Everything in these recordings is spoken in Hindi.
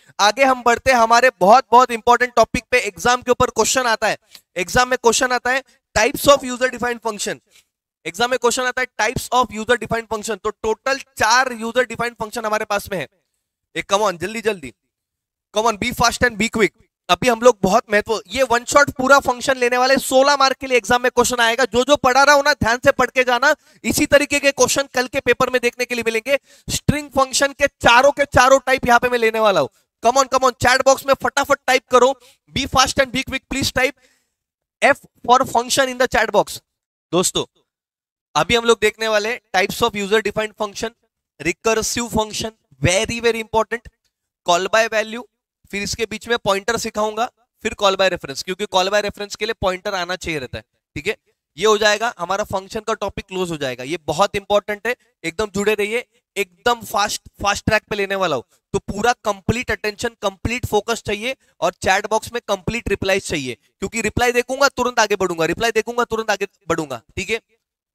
आगे हम बढ़ते हैं हमारे बहुत बहुत इंपॉर्टेंट टॉपिक पे। एग्जाम के ऊपर क्वेश्चन आता है, एग्जाम में क्वेश्चन आता है types of user defined function. Exam में क्वेश्चन आता है types of user defined function. तो टोटल 4 यूजर डिफाइंड फंक्शन हमारे पास में है। एक कम ऑन, जल्दी जल्दी, come on, be fast and be quick. अभी हम लोग बहुत महत्व, ये वन शॉट पूरा फंक्शन लेने वाले, 16 मार्क के लिए एग्जाम में क्वेश्चन आएगा। जो जो पढ़ा रहा हो ना ध्यान से पढ़ के जाना, इसी तरीके के क्वेश्चन कल के पेपर में देखने के लिए मिलेंगे। स्ट्रिंग फंक्शन के चारों टाइप यहां पे मैं लेने वाला हूं। कम ऑन, चैट बॉक्स में फटाफट टाइप करो be fast and be quick. Please type F for function in the chat box. दोस्तों अभी हम लोग देखने वाले types of user defined function, recursive function, very very important, call by value, फिर इसके बीच में पॉइंटर सिखाऊंगा, फिर कॉल बाय रेफरेंस, क्योंकि कॉल बाय रेफरेंस के लिए पॉइंटर आना चाहिए रहता है। ठीक है, ये हो जाएगा हमारा फंक्शन का टॉपिक क्लोज हो जाएगा। ये बहुत इंपॉर्टेंट है, एकदम जुड़े रहिए, एकदम फास्ट ट्रैक पे लेने वाला हूं। तो पूरा कंप्लीट अटेंशन, कंप्लीट फोकस चाहिए और चैट बॉक्स में कंप्लीट रिप्लाई चाहिए, क्योंकि रिप्लाई देखूंगा तुरंत आगे बढ़ूंगा, रिप्लाई देखूंगा तुरंत आगे बढ़ूंगा। ठीक है,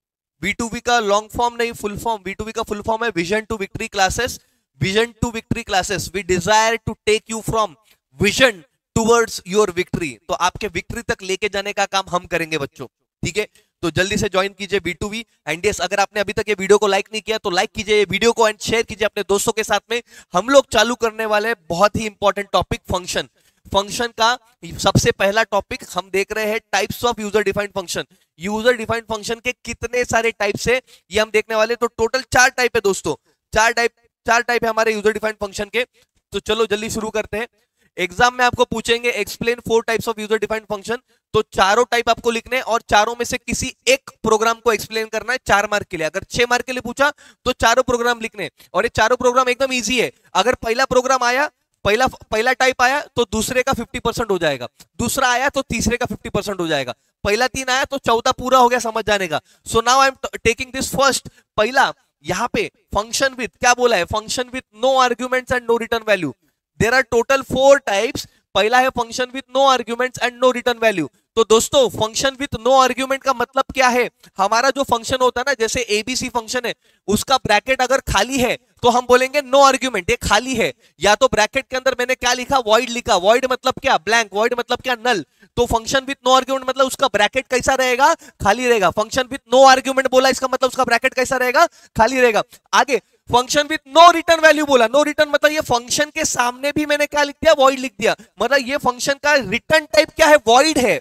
V2V का लॉन्ग फॉर्म नहीं फुल फॉर्म, V2V का फुल फॉर्म है vision to victory classes. Vision to victory classes, we desire to take you from vision towards your victory. तो आपके विक्ट्री तक लेके जाने का काम हम करेंगे बच्चों। ठीक है, तो जल्दी से ज्वाइन कीजिए V2V। एंड यस, अगर आपने अभी तक ये वीडियो को लाइक नहीं किया तो लाइक कीजिए वीडियो को एंड शेयर कीजिए अपने दोस्तों के साथ में। हम लोग चालू करने वाले बहुत ही इंपॉर्टेंट टॉपिक फंक्शन। फंक्शन का सबसे पहला टॉपिक हम देख रहे हैं types of user defined function. User defined function के कितने सारे टाइप्स है ये हम देखने वाले। तो टोटल 4 टाइप है दोस्तों, 4 टाइप है हमारे यूजर डिफाइंड फंक्शन के। तो चलो जल्दी शुरू करते हैं। एग्जाम में आपको पूछेंगे explain 4 types of user defined function. तो चारों टाइप आपको लिखने और चारों में से किसी एक प्रोग्राम को एक्सप्लेन करना है 4 मार्क के लिए। अगर 6 मार्क के लिए पूछा तो चारों प्रोग्राम लिखने, और ये चारों प्रोग्राम एकदम ईजी है। अगर पहला प्रोग्राम आया, पहला टाइप आया तो दूसरे का 50% हो जाएगा, दूसरा आया तो तीसरे का 50% हो जाएगा, पहला 3 आया तो चौथा पूरा हो गया समझ जाने का। So now I am taking this first. पहला यहां पे फंक्शन विथ क्या बोला है, function with no arguments and no return value. There are total 4 types. पहला है function with no arguments and no return value. तो दोस्तों फंक्शन विथ नो आर्ग्यूमेंट का मतलब क्या है, हमारा जो फंक्शन होता है ना, जैसे एबीसी फंक्शन है, उसका ब्रैकेट अगर खाली है तो हम बोलेंगे नो आर्ग्यूमेंट, ये खाली है। या तो ब्रैकेट के अंदर मैंने क्या लिखा, वॉइड लिखा, वॉइड मतलब क्या, ब्लैंक, वॉइड मतलब क्या, नल। तो फंक्शन विथ नो आर्ग्यूमेंट मतलब उसका ब्रैकेट कैसा रहेगा, खाली रहेगा। फंक्शन विथ नो आर्ग्यूमेंट बोला, इसका मतलब उसका ब्रैकेट कैसा रहेगा, खाली रहेगा। आगे function with no return value बोला, नो रिटर्न मतलब ये फंक्शन के सामने भी मैंने क्या लिख दिया, वॉइड लिख दिया, मतलब ये फंक्शन का रिटर्न टाइप क्या है, वॉइड है।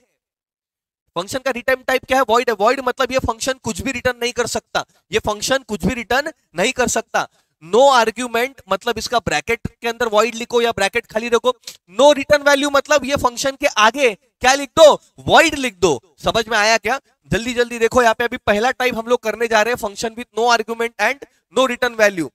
फंक्शन का रिटर्न टाइप क्या है, वॉइड है। वॉइड मतलब ये फंक्शन कुछ भी रिटर्न नहीं कर सकता, ये फंक्शन कुछ भी रिटर्न नहीं कर सकता। नो आर्ग्यूमेंट मतलब इसका ब्रैकेट के अंदर वॉइड लिखो या ब्रैकेट खाली रखो। नो रिटर्न वैल्यू मतलब ये फंक्शन के आगे क्या लिख दो, वॉइड लिख दो। समझ में आया क्या? जल्दी जल्दी देखो यहाँ पे अभी पहला टाइप हम लोग करने जा रहे हैं, function with no argument and no return value.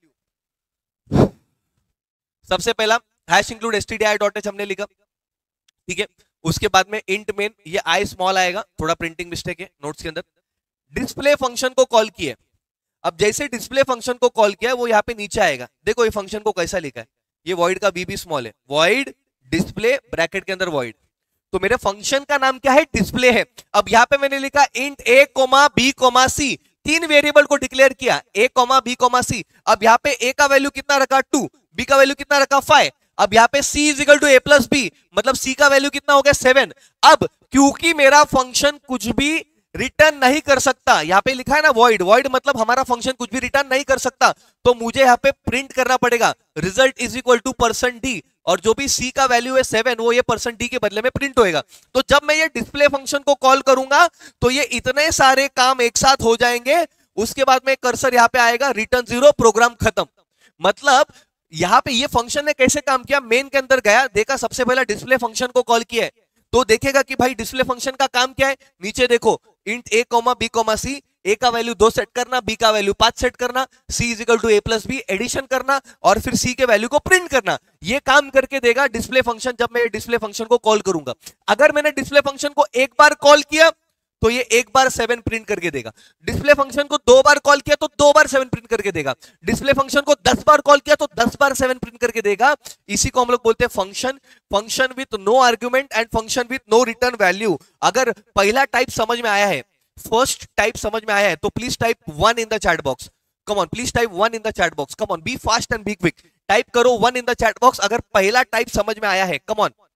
सबसे पहला हैश इंक्लूड stdio.h हमने लिखा, ठीक है। उसके बाद में इंट मेन, ये आई स्मॉल आएगा, थोड़ा प्रिंटिंग मिस्टेक है नोट्स के अंदर। डिस्प्ले फंक्शन को कॉल किया, अब जैसे डिस्प्ले फंक्शन को कॉल किया वो यहाँ पे नीचे आएगा। देखो ये फंक्शन को कैसा लिखा है, ये वॉइड का बी स्मॉल है, वॉइड डिस्प्ले ब्रैकेट के अंदर वॉइड। तो मेरे फंक्शन का नाम क्या है, डिस्प्ले है। अब यहाँ पे मैंने लिखा int a, b, c, 3 variable को डिक्लेयर किया, a, b, c। अब यहाँ पे a का वैल्यू कितना रखा 2, b का वैल्यू कितना रखा 5। अब यहाँ पे c is equal to a plus b, मतलब c का वैल्यू कितना हो गया 7। अब क्योंकि मेरा फंक्शन कुछ भी रिटर्न नहीं कर सकता, यहाँ पे लिखा है ना वॉइड, वॉइड मतलब हमारा फंक्शन कुछ भी रिटर्न नहीं कर सकता, तो मुझे यहाँ पे प्रिंट करना पड़ेगा result is equal to %d, और जो भी c का वैल्यू है 7 वो ये %d के बदले में प्रिंट होएगा। तो जब मैं ये डिस्प्ले फंक्शन को कॉल करूंगा तो ये इतने सारे काम एक साथ हो जाएंगे। उसके बाद में कर्सर यहाँ पे आएगा, रिटर्न 0, प्रोग्राम खत्म। मतलब यहाँ पे ये फंक्शन ने कैसे काम किया, मेन के अंदर गया, देखा सबसे पहला डिस्प्ले फंक्शन को कॉल किया है, तो देखेगा कि भाई डिस्प्ले फंक्शन का काम क्या है। नीचे देखो int a, b, c, a का वैल्यू 2 सेट करना, b का वैल्यू 5 सेट करना, c is equal to a plus b addition करना, और फिर c के वैल्यू को प्रिंट करना। ये काम करके देगा डिस्प्ले फंक्शन जब मैं डिस्प्ले फंक्शन को कॉल करूंगा। अगर मैंने डिस्प्ले फंक्शन को एक बार कॉल किया तो ये एक बार 7 प्रिंट करके देगा। डिस्प्ले फंक्शन को 2 बार कॉल किया तो 2 बार 7 प्रिंट करके देगा। डिस्प्ले फंक्शन को 10 बार कॉल किया तो 10 बार 7 प्रिंट करके देगा। इसी को हम लोग बोलते हैं function, function with no argument and function with no return value. अगर पहला टाइप समझ में आया है, फर्स्ट टाइप समझ में आया है, तो please type 1 in the chat box. Come on, please type 1 in the chat box. Come on, be fast and be quick. Type करो 1 इन द चैट बॉक्स अगर पहला टाइप समझ में आया है, कम ऑन।